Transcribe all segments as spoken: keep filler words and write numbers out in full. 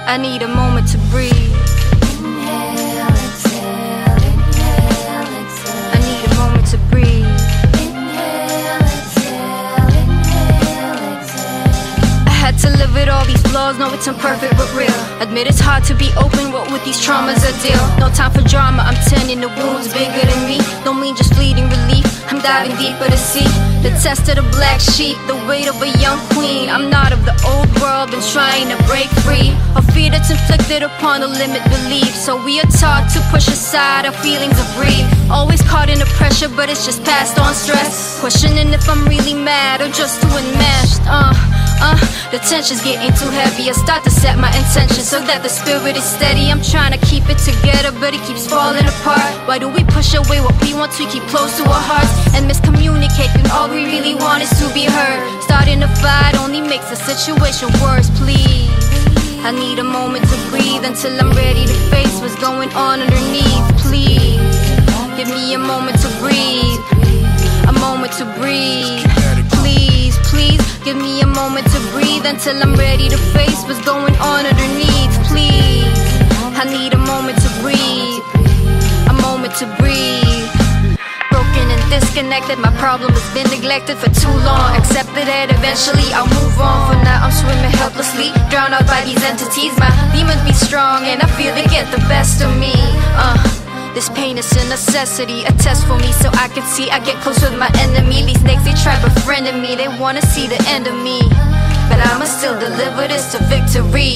I need a moment to breathe. Inhale, exhale, inhale, exhale. I need a moment to breathe. Inhale, exhale, inhale, exhale. I had to live with all these flaws, know it's imperfect but real. Admit it's hard to be open, what with these traumas I deal. No time for drama, I'm tending the wounds bigger than me. Don't mean just fleeting relief, I'm diving deeper to see the test of the black sheep, the weight of a young queen. I'm not of the old world, been trying to break free of fear that's inflicted upon the limit belief. So we are taught to push aside our feelings of grief. Always caught in the pressure, but it's just passed on stress. Questioning if I'm really mad or just too enmeshed. Uh, uh, the tension's getting too heavy. I start to set my intentions so that the spirit is steady. I'm trying to keep it together, but it keeps falling apart. Why do we push away what we want to keep close to our hearts and miscommunicate when all we really want is to be heard? Starting a fight only makes the situation worse. Please, I need a moment to breathe until I'm ready to face what's going on underneath. Please, give me a moment to breathe, a moment to breathe. Please, please, give me a moment to breathe until I'm ready to face what's going on underneath. Please, I need a moment to breathe, a moment to breathe. Broken and disconnected, my problem has been neglected for too long. Accepted that eventually I'll move on. For now I'm swimming helplessly, drowned out by these entities. My demons be strong and I feel they get the best of me. Uh This pain is a necessity, a test for me so I can see I get close with my enemy. These snakes, they try befriending me, they wanna see the end of me, but I'ma still deliver this to victory.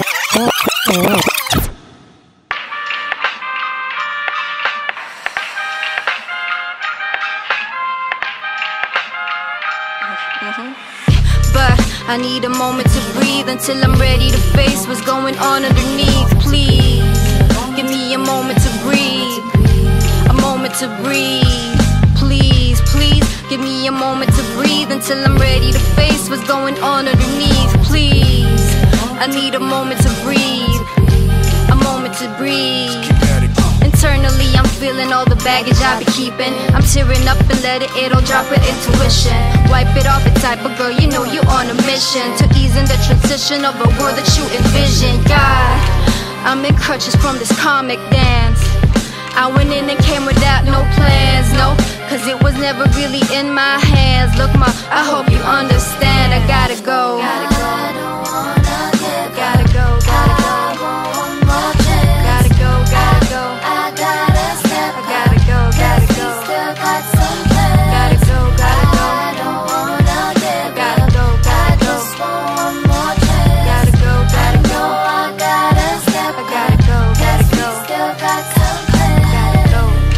Mm-hmm. But I need a moment to breathe until I'm ready to face what's going on underneath. Please, give me a moment to breathe, a moment to breathe. Please, please, give me a moment to breathe until I'm ready to face what's going on underneath. Please, I need a moment to breathe, a moment to breathe. Internally, I'm feeling all the baggage I be keeping. I'm tearing up and letting it all drop with intuition. Wipe it off, the type of girl, you know you're on a mission to ease in the transition of a world that you envision. God, I'm in crutches from this comic dance. I went in and came without no plans, no, cause it was never really in my hands. Look, ma, I hope you understand. I gotta go, gotta go, gotta go, gotta go, gotta go, gotta go. I gotta step I gotta go, gotta go, still got some plans. gotta go, gotta go, I don't wanna give gotta up. go, I gotta go, just want one more chance. gotta go, gotta No, go, I gotta step I gotta go, gotta go, still got some plans. gotta go.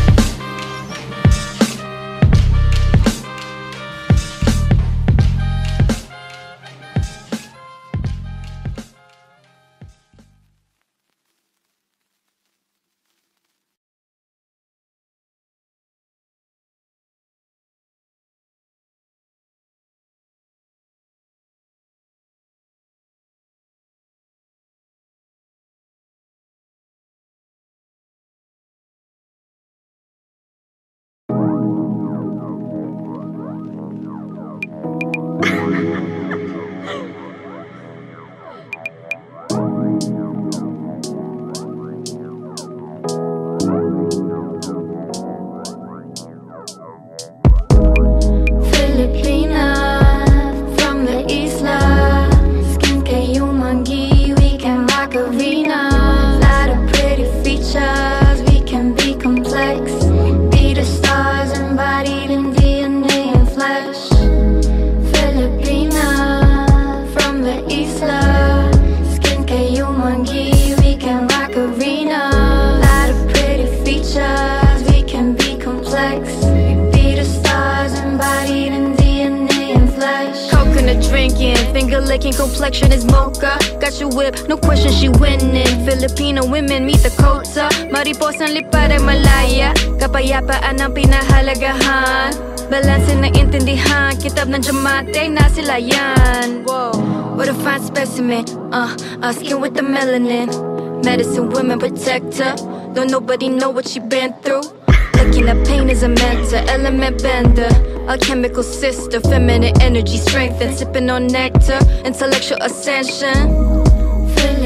Filipina from the isla, skin kay umangi, we can rock arenas. Lot of pretty features, we can be complex. Be the stars embodied in D N A and flesh. Filipina from the isla, skin kay umangi, we can rock arenas. Lot of pretty features, we can be complex. Be the stars embodied in D N A and flesh. Coconut drinking, finger licking, complexion is mocha. Got your whip, no question she winning. Filipino women meet the quota. Mariposang lipad ay malaya, kapayapaan ang pinahalagahan. Balanse na intindihan, kitab ng Jamate, nasila yan. Whoa, what a fine specimen, uh, uh, skin with the melanin. Medicine women protector, don't nobody know what she been through. Looking at pain as a mentor, element bender, alchemical sister, feminine energy strength and sipping on nectar, intellectual ascension. Filipina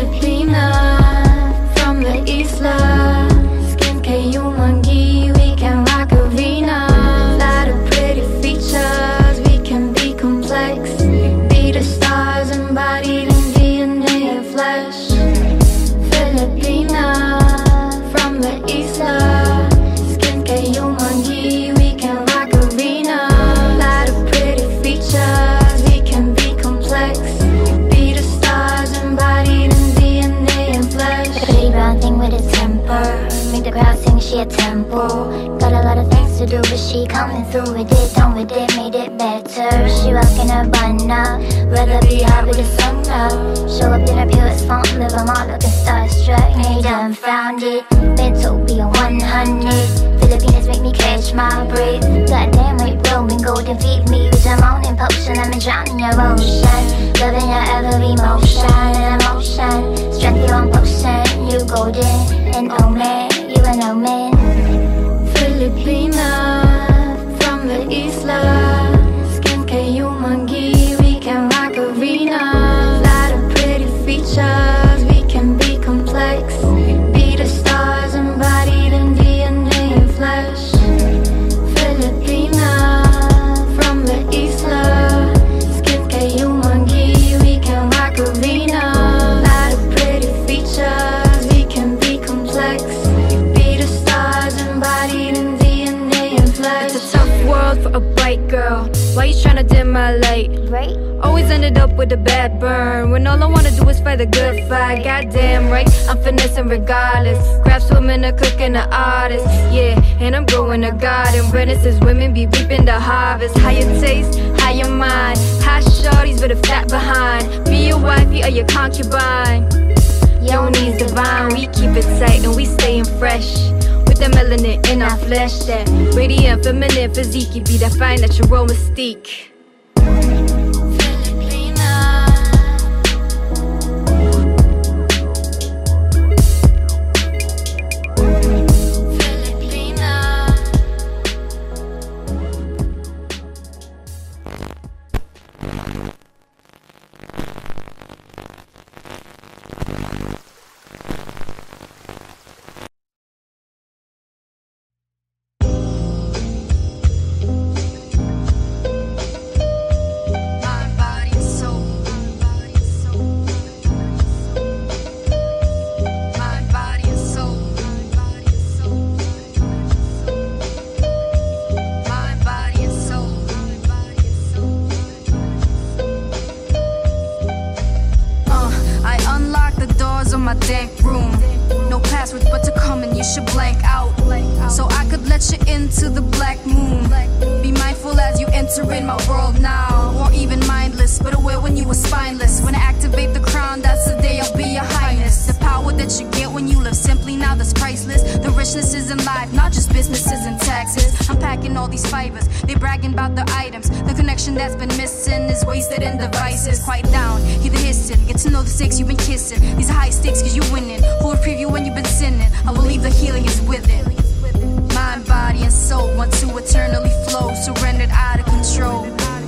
Filipina from the Isla. Skin K Umangi, we can rock arena. Lot of pretty features, we can be complex. Be the stars embodied in D N A and flesh. Filipina from the Isla. Skin K Umangi, we can rock arena. Lot of pretty features, we can be complex. Be the stars embodied in D N A and flesh. Pretty brown thing with a temper, make the crowd sing she a tempo. Got a lot of things to do, but she coming through with it, done with it, made it better. She rockin' her bun up, rather be high with the sun up. Show up in her purest form, live them all looking starstruck. They done found it, Metopia one hundred. Filipinas make me catch my breath. Goddamn, right, rolling golden feed me with your moaning potion. I'm drowning your ocean, loving your every motion and emotion. Strength your own potion, you golden and omen, you an omen. Filipina from the Isla. Skin K Umangi, we can rock arena. Lot of pretty features, we can be complex. Be the stars embodied in D N A and flesh. Filipina from the Isla. Skin K Umangi, we can rock arena. Lot of pretty features, we can be complex. Be the stars embodied in D N A and flesh. It's a tough world for a bright girl. Why you tryna dim my light? Right? Always ended up with a bad burn, when all I wanna do is fight the good fight. Goddamn right, I'm finessing regardless. Crafts women are cooking the artist, yeah. And I'm growing a garden. Renaissance women be reaping the harvest. Higher taste, higher mind. High shorties with a fat behind. Be your wifey or your concubine. Yoni's divine, we keep it tight and we staying fresh. With the melanin in our flesh, that radiant feminine physique, be that fine natural mystique. My dank room, no passwords but to come and you should blank out, so I could let you into the black moon. Be mindful as you enter in my world now, or even mindless, but aware when you were spineless. When I activate the crown, that's the day I'll be your highness. The power that you get when you live simply now, that's priceless. The richness is in life, not just businesses and taxes. I'm packing all these fibers, they bragging about the items. The connection that's been missing is wasted in devices. Quiet down, hear the hissing, get to know the stakes you've been kissing. These are high stakes cause you're winning, who will preview when you've been sinning. I believe the healing is within. Mind, body, and soul want to eternally flow, surrendered out of control.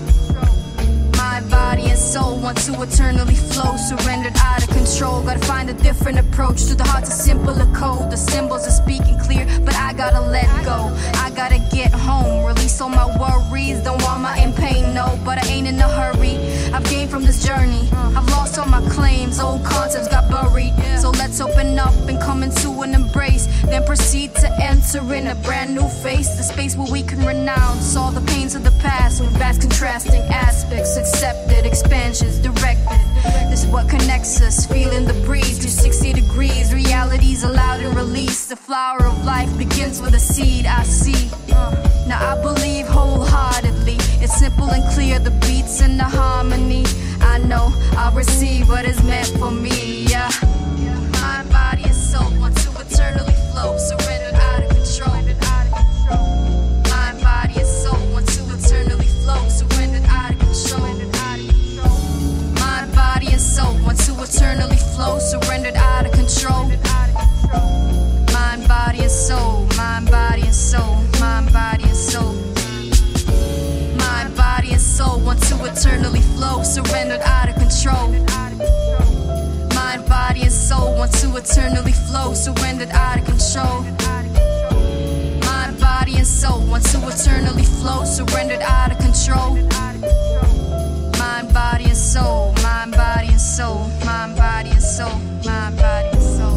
Mind, body, and soul want to eternally flow, surrendered out of control. Gotta find a different approach to the heart's a simpler code. The symbols are speaking clear, but I gotta let go. I gotta get home, release all my worries. Don't want my in pain, no, but I ain't in a hurry. I've gained from this journey, I've lost all my claims. Old concepts got buried, so let's open up and come into an embrace. Then proceed to enter in a brand new face, the space where we can renounce all the pains of the past with vast contrasting aspects. Accepted, expansions directed. This is what connects us, feeling the breeze through sixty degrees. Realities allowed and released. The flower of life begins with a seed I see. Now I believe wholeheartedly, it's simple and clear, the beats and the harmony. I know I'll receive what is meant for me, yeah. Mind, body, and soul want to eternally flow, surrendered out of control. Mind, body, and soul want to eternally flow, surrendered out of control. Mind, body, and soul want to eternally flow, surrendered out of control. Mind, body, and soul, mind, body, and soul, mind, body, and soul. Mind, body, and soul want to eternally flow, surrendered out of control. Mind, body, and soul want to eternally flow, surrendered out of control. Mind, body, and soul want to eternally flow, surrendered out of control. Mind, body, and soul, mind, body, and soul, mind, body, and soul, mind, body, and soul.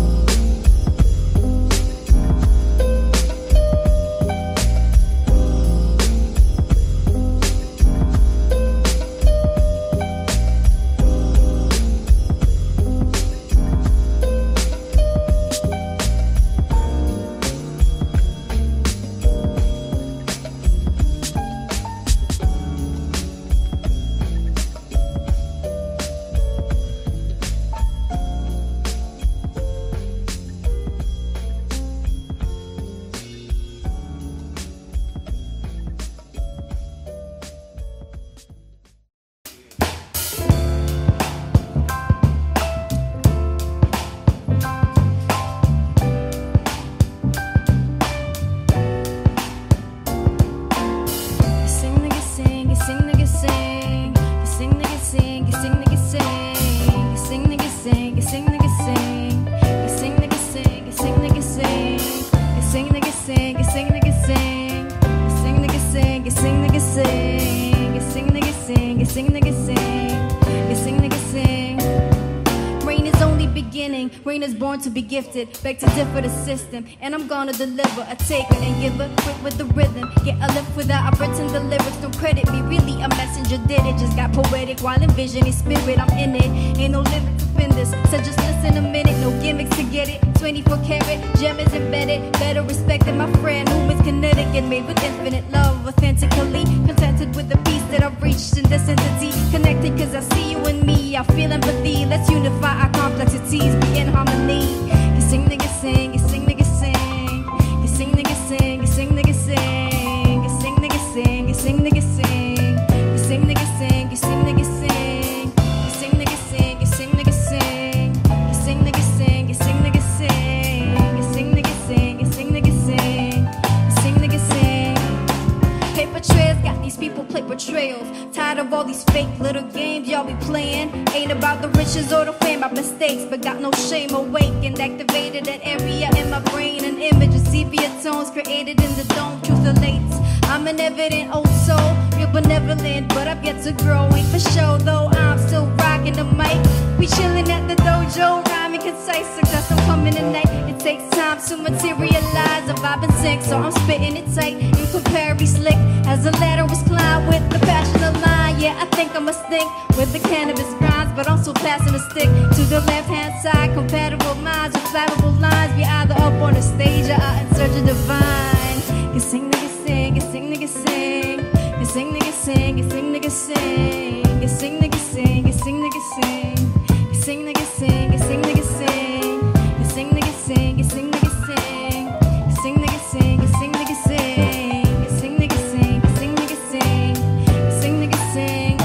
Rain is born to be gifted, beg to differ the system, and I'm gonna deliver a taker and give a quit with the rhythm. Get a lift without I've written the lyrics. Don't credit me, really a messenger did it. Just got poetic while envisioning spirit. I'm in it, ain't no limit to spin this. So just listen a minute, no gimmicks to get it. twenty-four karat gem is embedded, better respect than my friend who is kinetic and made with infinite love, authentically contented with the peace that I've reached in this entity. Connected cause I see you and me, I feel empathy. Let's unify our complexities, be in harmony. You sing, nigga, sing, you sing, nigga, sing. You sing, nigga, sing, you sing, nigga, sing. You sing, nigga, sing, you sing, nigga, sing. You sing, nigga, sing, you sing, nigga, sing. You sing, nigga, sing, you sing, nigga, sing. You sing, nigga, sing, you sing, nigga, sing. You sing, nigga, sing, you sing, nigga, sing. You sing, nigga, sing. Paper trails got these people play portrayals. Tired of all these fake little games y'all be playing. Ain't about the riches or the fame, about mistakes, but got no shame. Awakened, activated that area in my brain. An image of sepia tones created in the dome. Truth relates. I'm an evident old soul. You're benevolent, but I've yet to grow. Ain't for show though, I'm still rocking the mic. We chillin' at the dojo, rhyming concise. Success, I'm coming tonight. It takes time to materialize a vibe and sync, so I'm spitting it tight, incomparably slick. As the ladder was climbed with the passion of line. Yeah, I think I'm a stink with the cannabis grinds, but I'm still passing the stick to the left hand side. Compatible minds with flammable lines. Be either up on the stage or out in search of divine. You sing, nigga, sing, you sing, nigga, sing. You sing, nigga, sing, you sing, nigga, sing. You sing, nigga, sing, you sing, nigga, sing. You sing, nigga, sing, you sing, nigga, sing. You sing, nigga, sing, you sing, nigga, sing. You sing, nigga, sing, you sing, nigga, sing. You sing, nigga, sing, you sing, nigga, sing. You sing, nigga, sing.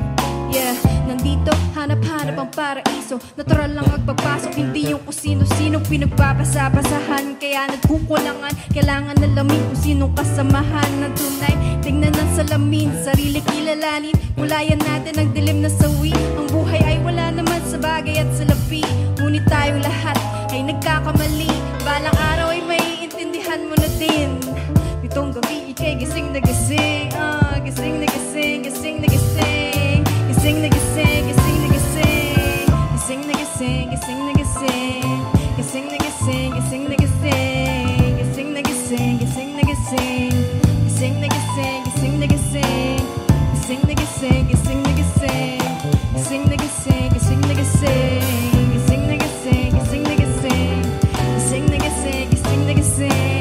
Yeah, nandito, hanap-hanap ang paraiso. Natural lang magpapasok, hindi yung kung sino-sino pinagbabasa-basahan. Kaya nagkukulangan, kailangan nalamin kung sinong kasamahan ng tunay. Tingnan ng salamin, sarili kilalanin. Mulayan natin ang dilim na sawi. Ang buhay ay wala naman sa bagay at salapi. Ngunit tayong lahat ay nagkakamali. Balang araw ay maiintindihan mo na din. Itong gabi ikay gising na gising. uh, Gising na gising, gising na gising. Gising na gising, gising na gising. Gising na gising, gising na gising. Gising na gising, gising na gising. Gising na gising, gising na gising. Gising na gising, gising na gising. Gising na gising, gising na gising. Gising na gising, gising na gising. Gising na gising, gising na gising. Gising na gising, gising na gising.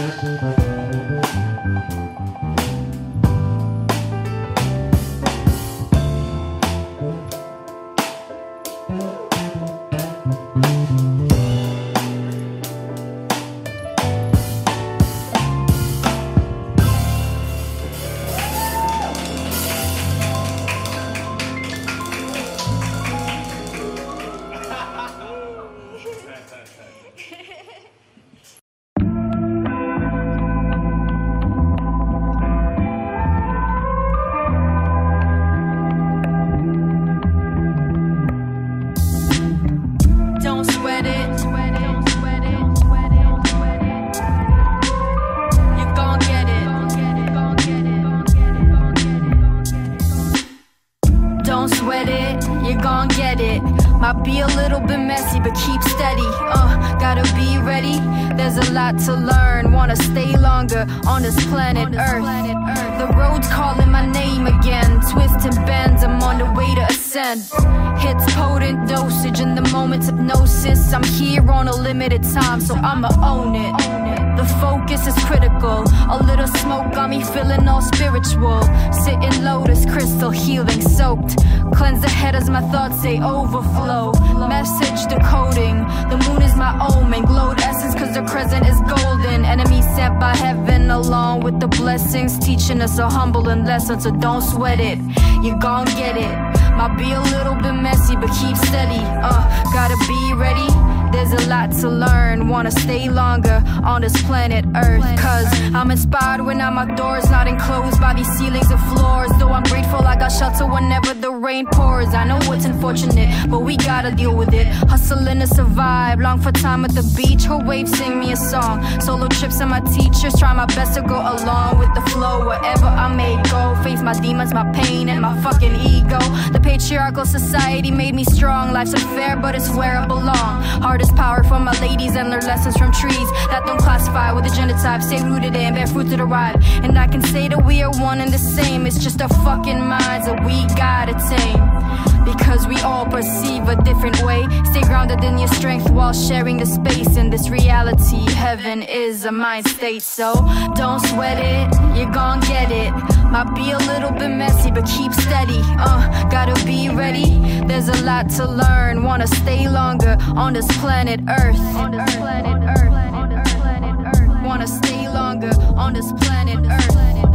Might be a little bit messy, but keep steady. Uh, gotta be ready. There's a lot to learn. Wanna stay longer on this planet Earth. The road's calling my name again. Twists and bends, I'm on the way to ascend. Hits potent dosage in the moment's hypnosis. I'm here on a limited time, so I'ma own it. The focus is critical. A little smoke got me feeling all spiritual. Sitting lotus crystal, healing soaked. Cleanse the head as my thoughts they overflow. Message decoding. The moon is my omen. Glowed essence cause the crescent is golden. Enemy sent by heaven along with the blessings. Teaching us a humbling lesson, so don't sweat it. You gon' get it. Might be a little bit messy, but keep steady. Uh, gotta be ready. There's a lot to learn. Wanna stay longer on this planet Earth. Cause I'm inspired when I'm outdoors, not enclosed by these ceilings and floors. Though I'm grateful I got shelter whenever the rain pours. I know it's unfortunate, but we gotta deal with it. Hustling to survive, long for time at the beach. Her waves sing me a song. Solo trips and my teachers, try my best to go along with the flow. Wherever I may go, face my demons, my pain and my fucking ego. The patriarchal society made me strong. Life's unfair, but it's where I belong. Heart is power for my ladies and learn lessons from trees that don't classify with the gender type. Stay rooted in, bear fruit to the ripe. And I can say that we are one and the same. It's just our fucking minds that we gotta tame. Because we all perceive a different way. Stay grounded in your strength while sharing the space. In this reality, heaven is a mind state. So don't sweat it, you're gon' get it. Might be a little bit messy, but keep steady. Uh, gotta be ready. There's a lot to learn. Wanna stay longer on this planet Earth. On this planet Earth. On this planet Earth. Wanna stay longer on this planet Earth.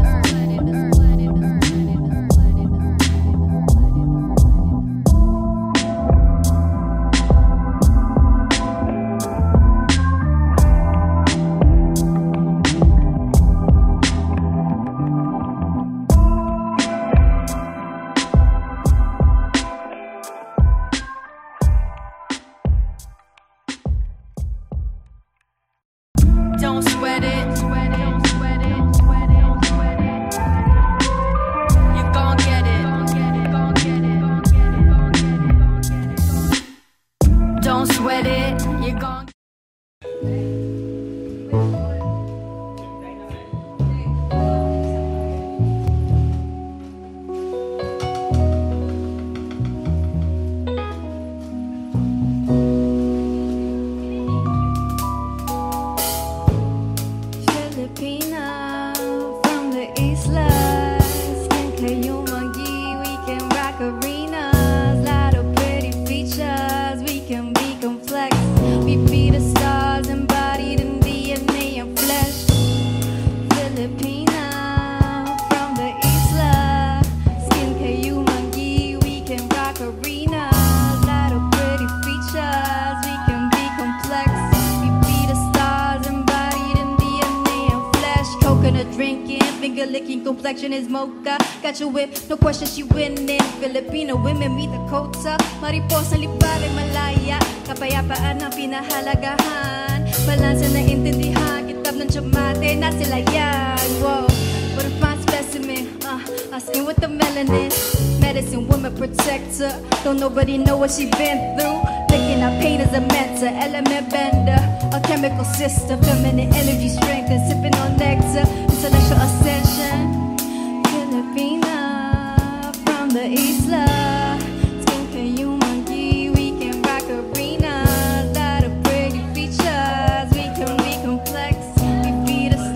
Don't sweat it, sweat it, sweat it, sweat it, sweat it. You're gon' get it, gon' get it, gon' get it, gon' get it, gon' get it. Don't sweat it, you're gon' licking, complexion is mocha. Got your whip, no question she winning. Filipino women meet the quota. Mariposa libre malaya. Kapayapaan ang pinahalagahan. Balanse na intindihan. Kitab ng tsamate na sila yan. Whoa, what a fine specimen. Uh, asking what the melanin. Medicine woman protector. Don't nobody know what she been through. Licking our pain as a mentor. Element bender, a chemical sister. Feminine energy strength and sipping on nectar. Intellectual ascension. Filipina from the isla. Skincare humanity, we can rock arenas. Lot of pretty features, we can be complex. We be the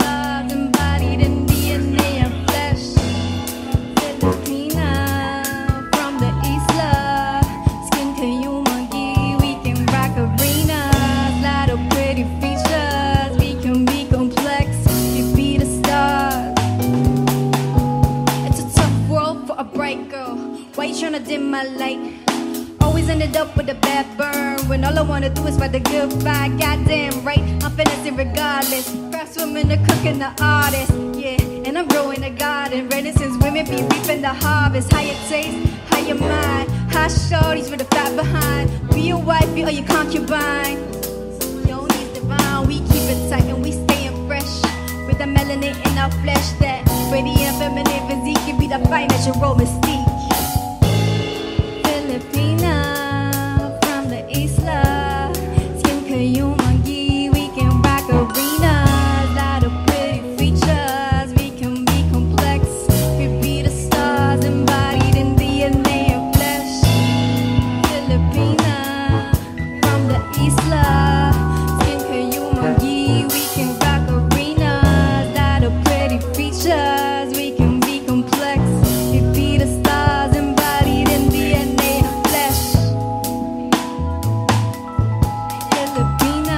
my light. Always ended up with a bad burn when all I wanna do is fight the good fight. Goddamn right, I'm finessing regardless. Craftswoman, the cook, and the artist. Yeah, and I'm growing a garden. Renaissance women be reaping the harvest. Higher taste, higher mind. High shorties with a fat behind. Be your wifey or your concubine. Yo, he's divine. We keep it tight and we staying fresh. With the melanin in our flesh, that pretty and feminine physique can be the finest your mystique. Filipina from the Isla, skin kayumangi, we can rock arenas. Lot of pretty features, we can be complex. We be the stars embodied in D N A and flesh. Filipina from the Isla, skin kayumangi, we can rock arenas. Lot of pretty features, we can be complex. We be the stars embodied in D N A and flesh. Filipina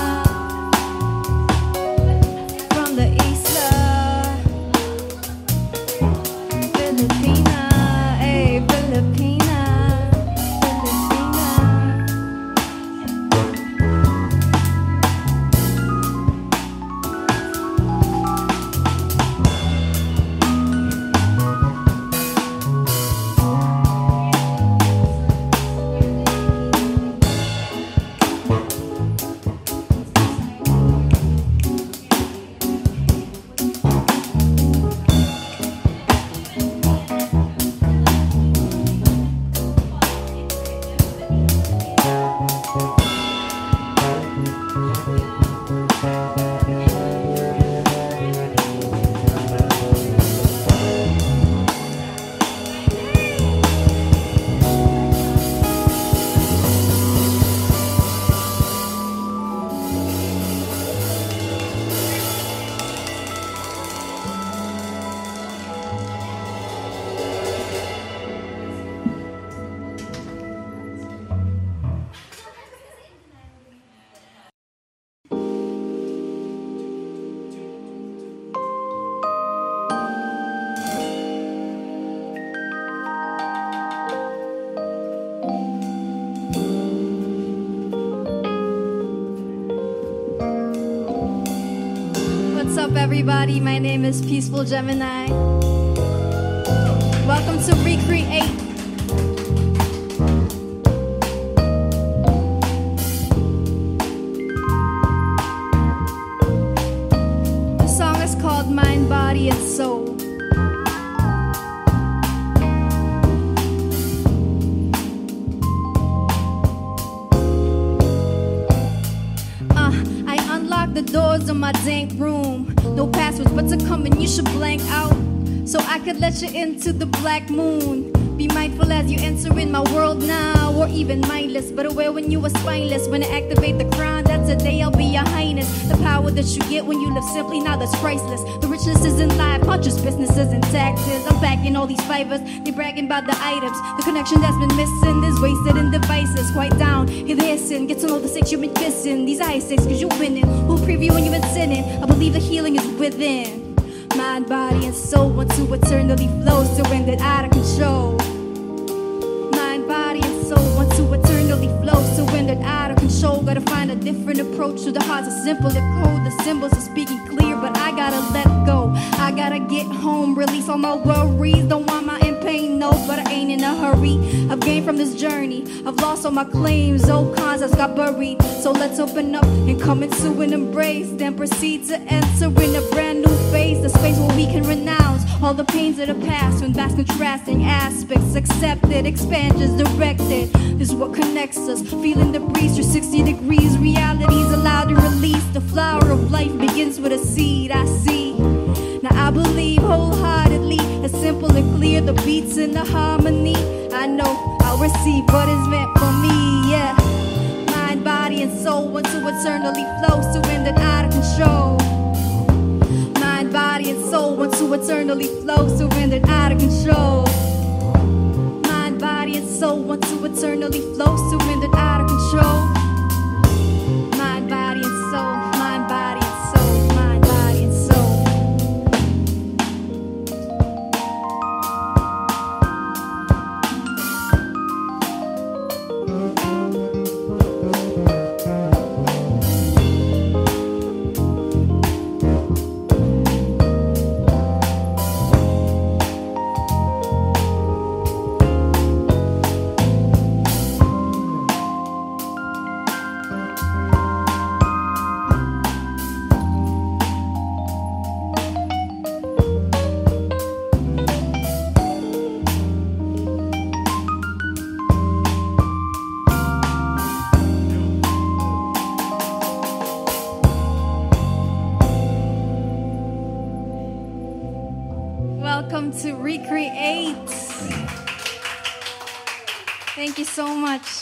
from the Isla. Filipina, ay, Filipina, Filipina. What's up, everybody? My name is Peaceful Gemini. Welcome to Recreate. The song is called Mind, Body, and Soul. Uh, I unlock the doors of my dank room. No passwords, but to come in, you should blank out. So I could let you into the black moon. Be mindful as you enter in my world now. Or even mindless, but aware when you are spineless. When I activate the crown, that's the day I'll be your highness. The power that you get when you live simply, now that's priceless. The richness isn't live, conscious businesses and taxes. I'm backing all these fibers, they bragging about the items. The connection that's been missing is wasted in devices. Quiet down, hear the hissing, get to know the sex you've been kissing. These high stakes, cause you're winning. Who'll preview when you've been sinning? I believe the healing is within. Mind, body, and soul want to eternally flow, surrendered out of control. Mind, body, and soul want to eternally flow, surrendered out of control. Gotta find a different approach to the hearts are simple and cold. The symbols are speaking clear, but I gotta let go. I gotta get home, release all my worries. Don't want my in pain, no, but I ain't in a hurry. I've gained from this journey, I've lost all my claims. Old concepts got buried, so let's open up and come into an embrace. Then proceed to enter in a brand new phase, the space where we can renounce all the pains of the past. When vast contrasting aspects accepted, expansions directed. This is what connects us, feeling the breeze through sixty degrees. Reality's allowed to release. The flower of life begins with a seed. I see. Now I believe wholeheartedly, it's simple and clear, the beats and the harmony. I know I'll receive what is meant for me, yeah. Mind, body, and soul want to eternally flow, surrendered out of control. Mind, body, and soul want to eternally flow, surrendered out of control. Mind, body, and soul want to eternally flow, surrendered out of control. Mind, body, and soul, mind, body, and soul, mind, body, and soul. welcome to Recreate. Thank you so much.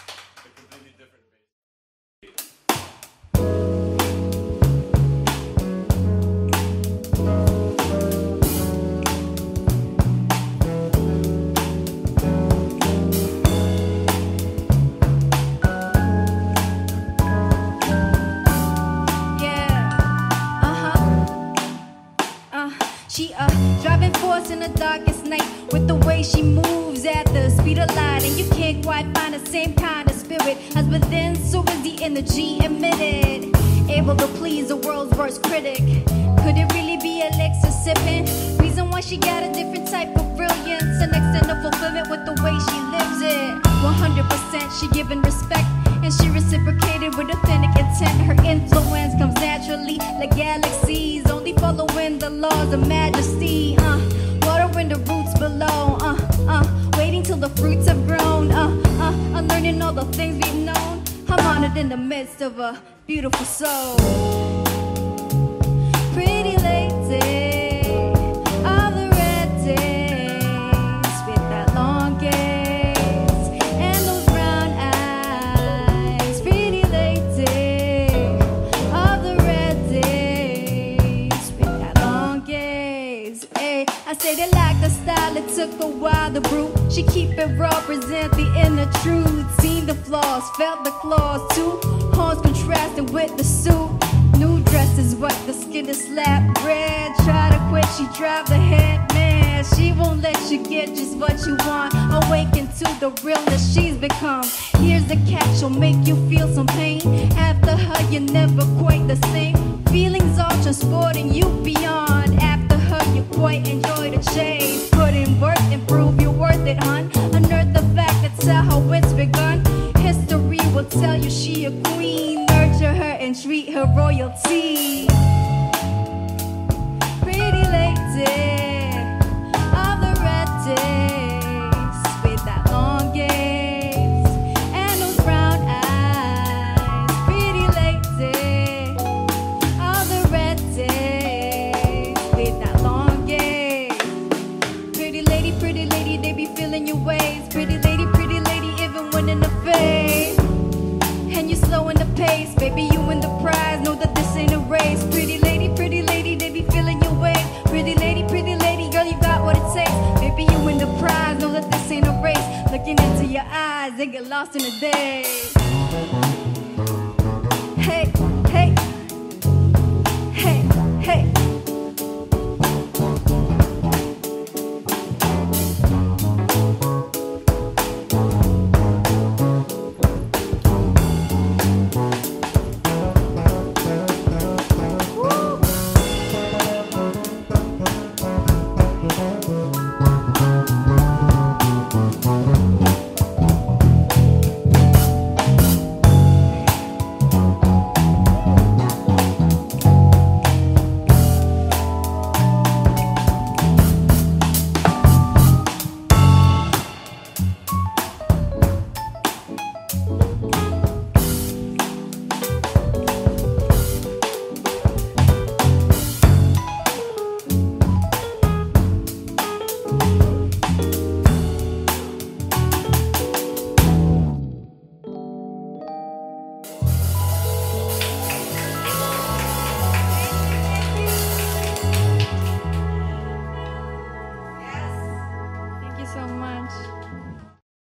She a driving force in the darkest night with the way she moves at the speed of light, and you can't quite find the same kind of spirit as within. So is the energy emitted, able to please the world's worst critic. Could it really be elixir sipping? Reason why she got a different type of brilliance, an extent of fulfillment with the way she lives it. one hundred percent she giving respect, and she reciprocated with authentic intent. Her influence comes naturally like galaxies, only following the laws of majesty. Uh, water in the roots below. Uh, uh, waiting till the fruits have grown. Uh, uh, unlearning all the things we've known. I'm honored in the midst of a beautiful soul. Pretty lady, all the red days with that long gaze and those brown eyes. Pretty lady, all the red days with that long gaze. Ay, I say they like the style, it took a while to brew. She keep it raw, present the inner truth. Seen the flaws, felt the claws too. Horns contrasting with the suit. New dress is what the skin is slap red. Try to quit, she drive the head man. She won't let you get just what you want. Awaken to the realness she's become. Here's the catch, she'll make you feel some pain. After her, you're never quite the same. Feelings all transporting you beyond. After her, you quite enjoy the chase. Put in work and prove you're worth it, hun. Unearth the fact, that's how it's begun. History will tell you she a queen. Nurture her and treat her royalty. Pretty lady of the red days with that long gaze and those brown eyes. Pretty lady of the red days with that long gaze. Pretty lady, pretty lady, they be feeling your ways. Pretty lady, pretty lady, even when in the face. And you slowing the pace, baby, you win the prize. Know that this ain't a race. Pretty lady, pretty lady, they be feeling your way. Pretty lady, pretty lady, girl, you got what it takes. Baby, you win the prize. Know that this ain't a race. Looking into your eyes, they get lost in the day.